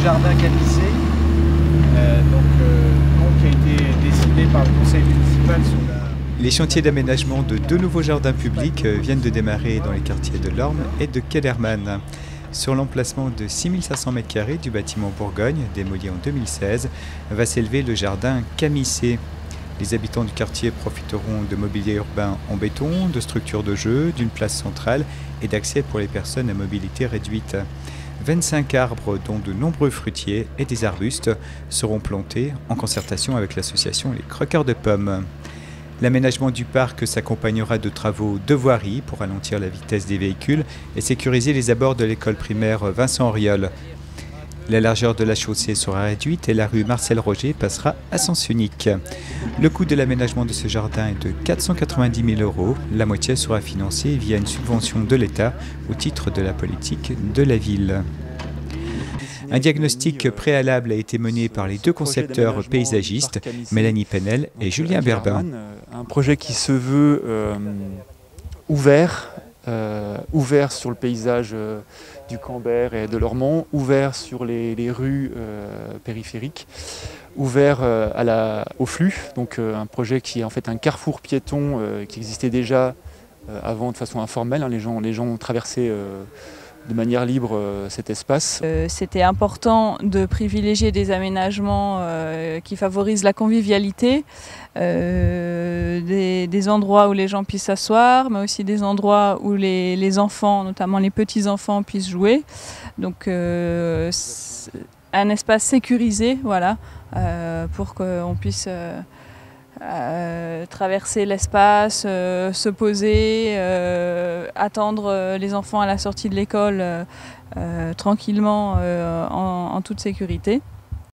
jardin Camissé, qui a été décidé par le conseil municipal sur la... Les chantiers d'aménagement de deux nouveaux jardins publics viennent de démarrer dans les quartiers de l'Orme et de Kellermann. Sur l'emplacement de 6500 m² du bâtiment Bourgogne, démoli en 2016, va s'élever le jardin Camissé. Les habitants du quartier profiteront de mobilier urbain en béton, de structures de jeu, d'une place centrale et d'accès pour les personnes à mobilité réduite. 25 arbres, dont de nombreux fruitiers et des arbustes, seront plantés en concertation avec l'association Les Croqueurs de Pommes. L'aménagement du parc s'accompagnera de travaux de voirie pour ralentir la vitesse des véhicules et sécuriser les abords de l'école primaire Vincent Auriol. La largeur de la chaussée sera réduite et la rue Marcel Roger passera à sens unique. Le coût de l'aménagement de ce jardin est de 490 000 €. La moitié sera financée via une subvention de l'État au titre de la politique de la ville. Un diagnostic préalable a été mené par les deux concepteurs paysagistes, Mélanie Penel et Julien Berbin. Un projet qui se veut ouvert sur le paysage du Cambert et de l'Ormont, ouvert sur les rues périphériques, ouvert au flux, donc un projet qui est en fait un carrefour piéton qui existait déjà avant de façon informelle, hein, les gens traversaient de manière libre cet espace. C'était important de privilégier des aménagements qui favorisent la convivialité, des endroits où les gens puissent s'asseoir, mais aussi des endroits où les enfants, notamment les petits-enfants, puissent jouer. Donc un espace sécurisé, voilà, pour qu'on puisse traverser l'espace, se poser, attendre les enfants à la sortie de l'école tranquillement en toute sécurité.